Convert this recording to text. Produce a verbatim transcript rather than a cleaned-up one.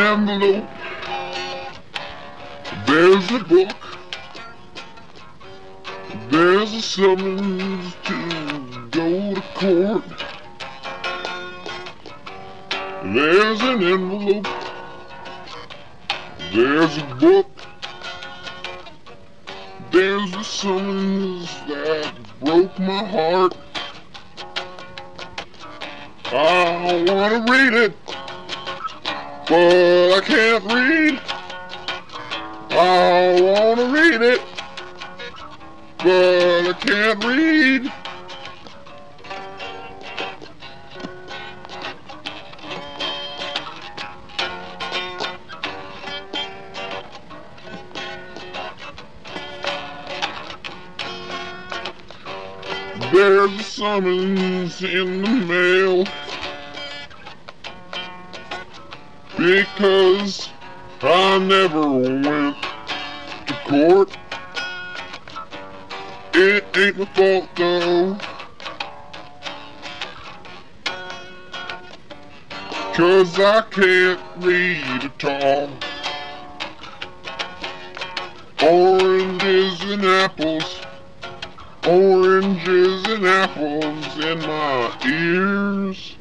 envelope. There's a book. There's a summons to go to court. There's an envelope. There's a book. There's a summons that broke my heart. I wanna read it, but I can't read. I wanna read it, but I can't read. There's a summons in the mail because I never went to court. It ain't my fault though, 'cause I can't read at all. Oranges and apples, oranges and apples in my ears.